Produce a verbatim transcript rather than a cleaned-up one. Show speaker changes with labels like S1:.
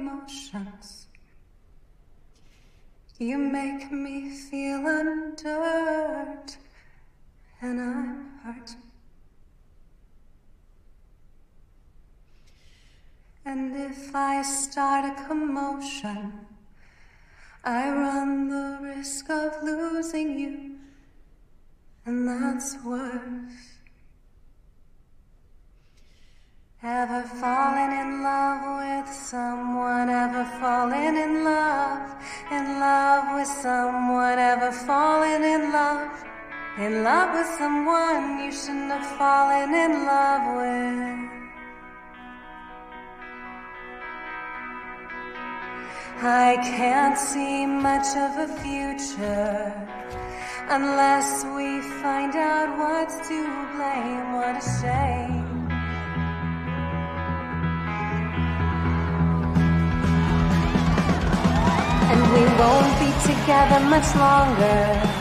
S1: emotions. You make me feel undirt, and I'm hurt. And if I start a commotion, I run the risk of losing you, and that's worse. Ever fallen in love with someone? Ever fallen in love? In love with someone? Ever fallen in love? In love with someone you shouldn't have fallen in love with? I can't see much of a future unless we find out what's to blame. What a shame. And we won't be together much longer.